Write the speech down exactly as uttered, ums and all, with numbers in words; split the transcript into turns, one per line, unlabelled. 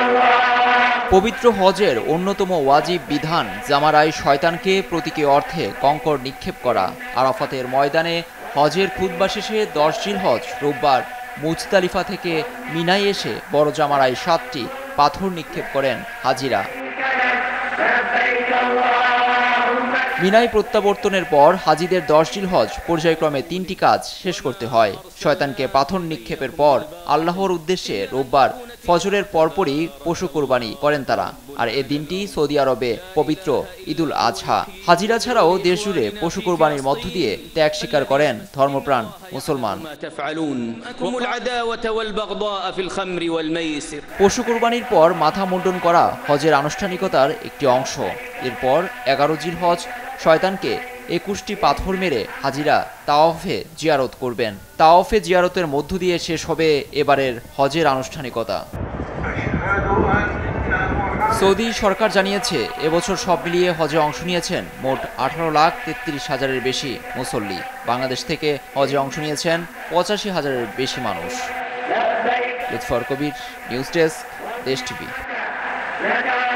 পবিত্র হজের অন্যতম ওয়াজিব বিধান জামারায় শয়তানকে প্রতীকী অর্থে কঙ্কর নিক্ষেপ করা। আরাফাতের ময়দানে হজের খুতবা শেষে দশ জিলহজ রোববার মুজদালিফা থেকে মিনায় এসে বড় জামারায় সাতটি পাথর নিক্ষেপ করেন হাজিরা। মিনায় প্রত্যাবর্তনের পর হাজিদের দশ জিলহজ পর্যায়ক্রমে তিনটি কাজ শেষ করতে হয়। শয়তানকে পাথর নিক্ষেপের পর আল্লাহর উদ্দেশ্যে রোববার ফজরের পরপরই পশু কোরবানি করেন তারা। আর এ দিনটি সৌদি আরবে পবিত্র ঈদুল আজহা। হাজিরা ছাড়াও দেশ জুড়ে পশু কোরবানির মধ্য দিয়ে ত্যাগ স্বীকার করেন ধর্মপ্রাণ মুসলমান। পশু কোরবানির পর মাথা মুন্ডন করা হজের আনুষ্ঠানিকতার একটি অংশ। এরপর এগারো জিলহজ শয়তানকে একুশটি পাথর মেরে হাজিরা তাওয়াফে জিয়ারত করবেন। তাওয়াফে জিয়ারতের মধ্য দিয়ে শেষ হবে এবারের হজের আনুষ্ঠানিকতা। সৌদি সরকার জানিয়েছে, এবছর সব মিলিয়ে হজে অংশ নিয়েছেন মোট আঠারো লাখ তেত্রিশ হাজারের বেশি মুসল্লি। বাংলাদেশ থেকে হজে অংশ নিয়েছেন পঁচাশি হাজারের বেশি মানুষ। Lutfor Kabir, news desk, Desh TV.